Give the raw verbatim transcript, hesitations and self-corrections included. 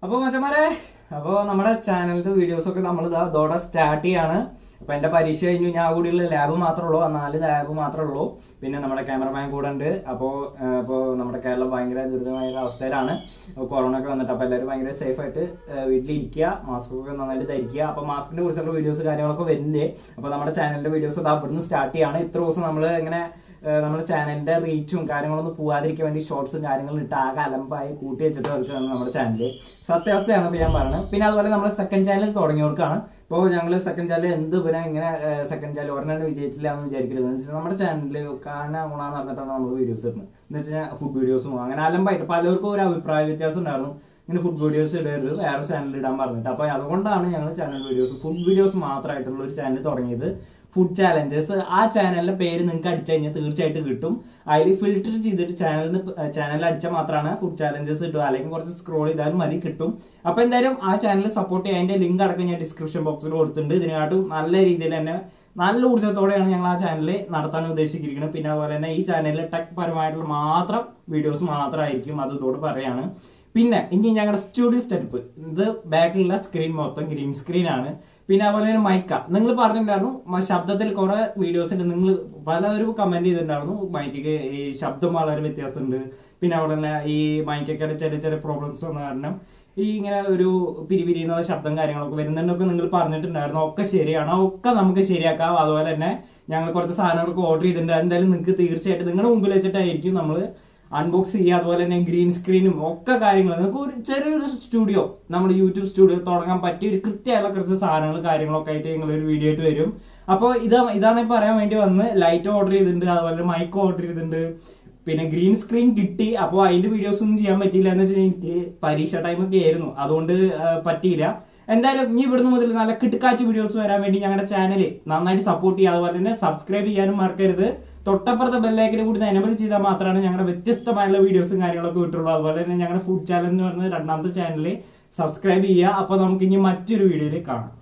അപ്പോൾ മച്ചന്മാരെ, അപ്പോൾ നമ്മുടെ ചാനലിന്റെ വീഡിയോസ് ഒക്കെ നമ്മൾ ഇതാ ഇതോടെ സ്റ്റാർട്ട് ചെയ്യാണ്. അപ്പൊ എന്റെ പരീക്ഷ കഴിഞ്ഞു, ഞാൻ കൂടിയുള്ള ലാബ് മാത്രമേ ഉള്ളൂ, നാല് ലാബ് മാത്രമേ ഉള്ളൂ. പിന്നെ നമ്മുടെ ക്യാമറമാൻ കൂടെ ഉണ്ട്. അപ്പോൾ ഇപ്പോൾ നമ്മുടെ കേരളം ഭയങ്കര ദുരിതമായ അവസ്ഥയിലാണ്, കൊറോണ ഒക്കെ വന്നിട്ട്. അപ്പോൾ എല്ലാവരും ഭയങ്കര സേഫ് ആയിട്ട് വീട്ടിലിരിക്കുക, മാസ്ക് ഒക്കെ നന്നായിട്ട് ധരിക്കുക. അപ്പോൾ മാസ്കിനെ കുറിച്ചുള്ള വീഡിയോസ് കാര്യങ്ങളൊക്കെ വരുന്നുണ്ട്. അപ്പോൾ നമ്മുടെ ചാനലിന്റെ വീഡിയോസ് ഇതാ ഇവിടുന്ന് സ്റ്റാർട്ട് ചെയ്യാണ്. ഇത്ര ദിവസം നമ്മൾ ഇങ്ങനെ നമ്മുടെ ചാനലിന്റെ റീച്ചും കാര്യങ്ങളൊന്നും പോവാതിരിക്കാൻ വേണ്ടി ഷോർട്സും കാര്യങ്ങളും ഇട്ട് ആകെ അലമ്പായി കൂട്ടി വെച്ചിട്ട് കളിച്ചാണ് നമ്മുടെ ചാനൽ. സത്യാവസ്ഥയാണ് ഇപ്പോൾ ഞാൻ പറയുന്നത്. പിന്നെ അതുപോലെ നമ്മൾ സെക്കൻഡ് ചാനൽ തുടങ്ങിയവർക്കാണ്. ഇപ്പോൾ ഞങ്ങൾ സെക്കൻഡ് ചാനൽ എന്ത് പിന്നെ ഇങ്ങനെ സെക്കൻഡ് ചാനൽ ഒരെണ്ണം വിജയിച്ചില്ല എന്ന് വിചാരിക്കരുത്. എന്ന് വെച്ചാൽ നമ്മുടെ ചാനലിൽ കാണാൻ ഗുണമെന്ന് പറഞ്ഞിട്ടാണ് നമ്മൾ വീഡിയോസ് ഇടുന്നത്. എന്ന് വെച്ചാൽ ഫുഡ് വീഡിയോസും അങ്ങനെ അലമ്പായിട്ട് പലർക്കും ഒരു അഭിപ്രായ വ്യത്യാസം ഉണ്ടായിരുന്നു. ഇങ്ങനെ ഫുഡ് വീഡിയോസ് ഇടരുത്, വേറെ ചാനൽ ഇടാൻ പറഞ്ഞിട്ട്. അപ്പോൾ അതുകൊണ്ടാണ് ഞങ്ങൾ ചാനൽ വീഡിയോസ് ഫുഡ് വീഡിയോസ് മാത്രമായിട്ടുള്ള ഒരു ചാനൽ തുടങ്ങിയത്, ഫുഡ് ചാലഞ്ചസ്. ആ ചാനലിന്റെ പേര് നിങ്ങൾക്ക് അടിച്ചു കഴിഞ്ഞാൽ തീർച്ചയായിട്ടും കിട്ടും. അതിൽ ഫിൽറ്റർ ചെയ്തിട്ട് ചാനലിന് ചാനൽ അടിച്ചാൽ മാത്രമാണ് ഫുഡ് ചാലഞ്ചസ് കിട്ടും. അല്ലെങ്കിൽ കുറച്ച് സ്ക്രോൾ ചെയ്താലും മതി, കിട്ടും. അപ്പൊ എന്തായാലും ആ ചാനൽ സപ്പോർട്ട് ചെയ്യാൻ അതിന്റെ ലിങ്ക് അടക്കം ഞാൻ ഡിസ്ക്രിപ്ഷൻ ബോക്സിൽ കൊടുത്തിട്ടുണ്ട്. ഇതിനായിട്ടും നല്ല രീതിയിൽ തന്നെ നല്ല ഊർജ്ജത്തോടെയാണ് ഞങ്ങൾ ആ ചാനൽ നടത്താൻ ഉദ്ദേശിച്ചിരിക്കുന്നത്. പിന്നെ അതുപോലെ തന്നെ ഈ ചാനലിൽ ടെക് പരമായിട്ടുള്ള മാത്രം വീഡിയോസ് മാത്രമായിരിക്കും, അത് ഇതോട് പറയാണ്. പിന്നെ ഇനി ഞങ്ങളുടെ സ്റ്റുഡിയോ സ്റ്റെപ്പ്, ഇത് ബാക്കിലുള്ള സ്ക്രീൻ മൊത്തം ഗ്രീൻ സ്ക്രീൻ ആണ്. പിന്നെ അതുപോലെ തന്നെ മൈക്ക, നിങ്ങൾ പറഞ്ഞിട്ടുണ്ടായിരുന്നു ശബ്ദത്തിൽ കുറെ വീഡിയോസ് ഉണ്ട്, നിങ്ങൾ പലരും കമന്റ് ചെയ്തിട്ടുണ്ടായിരുന്നു മൈക്കൊക്കെ ഈ ശബ്ദം വളരെ വ്യത്യാസമുണ്ട്. പിന്നെ അതുപോലെ തന്നെ ഈ മൈക്കൊക്കെ ചെറിയ ചെറിയ പ്രോബ്ലംസ് വന്ന കാരണം ഈ ഇങ്ങനെ ഒരു പിരിപിരിയുന്ന ശബ്ദം കാര്യങ്ങളൊക്കെ വരുന്നുണ്ടൊക്കെ നിങ്ങൾ പറഞ്ഞിട്ടുണ്ടായിരുന്നു. ഒക്കെ ശരിയാണ്, ഒക്കെ നമുക്ക് ശരിയാക്കാം. അതുപോലെ തന്നെ ഞങ്ങൾ കുറച്ച് സാധനങ്ങളൊക്കെ ഓർഡർ ചെയ്തിട്ടുണ്ട്. എന്തായാലും നിങ്ങൾക്ക് തീർച്ചയായിട്ടും നിങ്ങളുടെ മുമ്പിൽ വെച്ചിട്ടായിരിക്കും നമ്മൾ അൺബോക്സ് ചെയ്യുക. അതുപോലെ തന്നെ ഗ്രീൻ സ്ക്രീനും ഒക്കെ കാര്യങ്ങൾ, നിങ്ങൾക്ക് ഒരു ചെറിയൊരു സ്റ്റുഡിയോ, നമ്മുടെ യൂട്യൂബ് സ്റ്റുഡിയോ തുടങ്ങാൻ പറ്റിയ ഒരു കൃത്യമായുള്ള കുറച്ച് സാധനങ്ങൾ കാര്യങ്ങളൊക്കെ ആയിട്ട് ഞങ്ങൾ ഒരു വീഡിയോ ആയിട്ട് വരും. അപ്പോൾ ഇതാ ഇതാണ് പറയാൻ വേണ്ടി വന്ന്. ലൈറ്റ് ഓർഡർ ചെയ്തിട്ടുണ്ട്, അതുപോലെ മൈക്ക് ഓർഡർ ചെയ്തിട്ടുണ്ട്, പിന്നെ ഗ്രീൻ സ്ക്രീൻ കിട്ടി. അപ്പോൾ അതിന്റെ വീഡിയോസ് ഒന്നും ചെയ്യാൻ പറ്റിയില്ല. എന്ന് വെച്ചാൽ എനിക്ക് പരീക്ഷ ടൈമൊക്കെ ആയിരുന്നു, അതുകൊണ്ട് പറ്റിയില്ല. എന്തായാലും ഇനി ഇവിടുന്ന് മുതൽ നല്ല കിട്ടുക്കാച്ച് വീഡിയോസ് വരാൻ വേണ്ടി ഞങ്ങളുടെ ചാനൽ നന്നായിട്ട് സപ്പോർട്ട് ചെയ്യുക. അതുപോലെ തന്നെ സബ്സ്ക്രൈബ് ചെയ്യാനും മറക്കരുത്. തൊട്ടപ്പുറത്തെ ബെല്ലൈക്കനെ കൂടി എനേബിൾ ചെയ്താൽ മാത്രമാണ് ഞങ്ങളുടെ വ്യത്യസ്തമായുള്ള വീഡിയോസും കാര്യങ്ങളൊക്കെ കിട്ടുള്ളൂ. അതുപോലെ തന്നെ ഞങ്ങളുടെ ഫുഡ് ചാനൽ എന്ന് പറയുന്നത് രണ്ടാമത്തെ ചാനൽ സബ്സ്ക്രൈബ് ചെയ്യുക. അപ്പോൾ നമുക്ക് ഇനി മറ്റൊരു വീഡിയോയിൽ കാണാം.